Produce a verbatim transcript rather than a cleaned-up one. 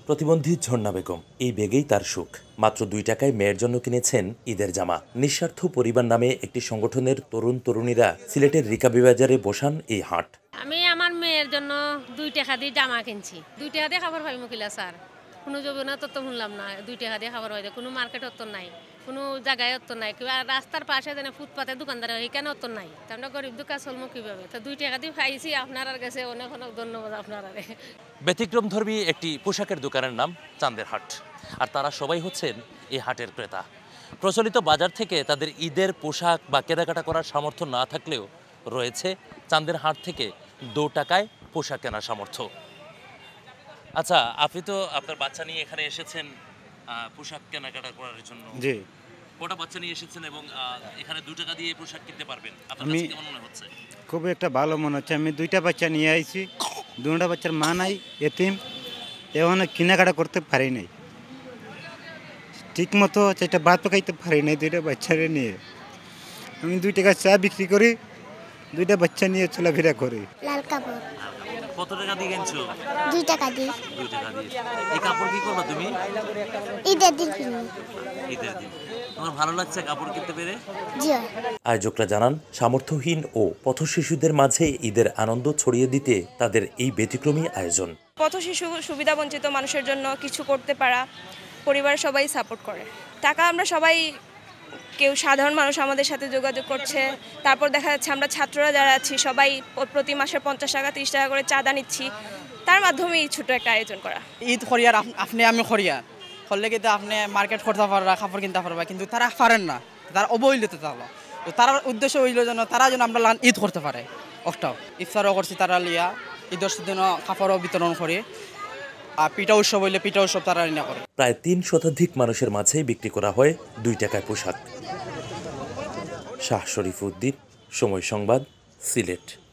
প্রতিবন্ধী ঝর্ণা বেগম এই বেগেই তার সুখ। মাত্র দুই টাকায় মেয়ের জন্য কিনেছেন ঈদের জামা। নিঃস্বার্থ পরিবার নামে একটি সংগঠনের তরুণ তরুণীরা সিলেটের রিকাবি বাজারে বসান এই হাট। আমি আমার মেয়ের জন্য দুই টাকা দিয়ে জামা কিনছি। দুই টাকা দিয়ে খাবার পাই মুকিলা স্যার, কোনো যোজনা তো শুনলাম না। দুই টাকা দিয়ে খাবার পাই, কোনো মার্কেট অত নাই, কোনো জায়গায় অত নাই, কিংবা রাস্তার পাশে যেন ফুটপাতে দোকানদার এখানে অত নাই। আমরা গরিব দোকান চলবো কিভাবে? তো দুই টাকা দিয়ে পাইছি, আপনার কাছে অনেক অনেক ধন্যবাদ আপনার। ব্যতিক্রম ধর্মী একটি পোশাকের দোকানের নাম চান্দের হাট, আর তারা সবাই হচ্ছেন এই হাটের ক্রেতা। প্রচলিত বাজার থেকে তাদের ঈদের পোশাক বা কেনাকাটা করার সামর্থ্য না থাকলেও রয়েছে চান্দের হাট থেকে দু টাকায় পোশাক কেনার সামর্থ্য। আচ্ছা, আপনি তো আপনার বাচ্চা নিয়ে এখানে এসেছেন পোশাক কেনাকাটা করার জন্য। জি। কটা বাচ্চা নিয়ে এসেছেন এবং এখানে দু টাকা দিয়ে পোশাক কিনতে পারবেন? আপনার কাছে কেমন মনে হচ্ছে? খুব একটা ভালো মনে হচ্ছে। আমি দুইটা বাচ্চা নিয়ে আইছি, দুটা বাচ্চার মা নাই, এতিম, এখন কেনাকাটা করতে পারি নাই ঠিক মতো, সেটা ভাত খাইতে পারি নাই দুইটা বাচ্চারে নিয়ে। আমি দুই টাকা চা বিক্রি করি, দুইটা বাচ্চা নিয়ে চলাফেরা করি। লাল কাপড়। কত টাকা দিয়ে কিনছো? দুই টাকা দিয়ে। দুই টাকা দিয়ে। এই কাপড় কি করবা তুমি? ঈদের দিন কিনবো। ঈদের দিন। তোমার ভালো লাগছে কাপড় কিনতে পেরে? জি। আয়োজকরা জানান, সামর্থ্যহীন ও পথশিশুদের মাঝে ঈদের আনন্দ ছড়িয়ে দিতে তাদের এই ব্যতিক্রমী আয়োজন। পথশিশু সুবিধাবঞ্চিত মানুষের জন্য কিছু করতে পারা, পরিবার সবাই সাপোর্ট করে। টাকা আমরা সবাই, কেউ সাধারণ মানুষ আমাদের সাথে যোগাযোগ করছে, তারপর দেখা যাচ্ছে আমরা ছাত্ররা যারা আছি সবাই প্রতি মাসে পঞ্চাশ টাকা তিরিশ টাকা করে চাঁদা নিচ্ছি, তার মাধ্যমে এই ছোটো একটা আয়োজন করা। ঈদ খরিয়ার আপনি আমি খরিয়ার হলে কিন্তু আপনি মার্কেট করতে পারবা, কাপড় কিনতে পারবা, কিন্তু তারা পারেন না, তারা অবহেলিত থাকলো। তো তার উদ্দেশ্য হইল যেন তারা যেন আমরা ঈদ করতে পারে। অষ্টাও ইফতারও করছি তারা লিয়া, ঈদের জন্য কাপড়ও বিতরণ করে, আর পিঠা উৎসব হইলে পিঠা উৎসব তারা না করে। প্রায় তিন শতাধিক মানুষের মাঝে বিক্রি করা হয় দুই টাকায় পোশাক। শাহ শরীফ উদ্দিন, সময় সংবাদ, সিলেট।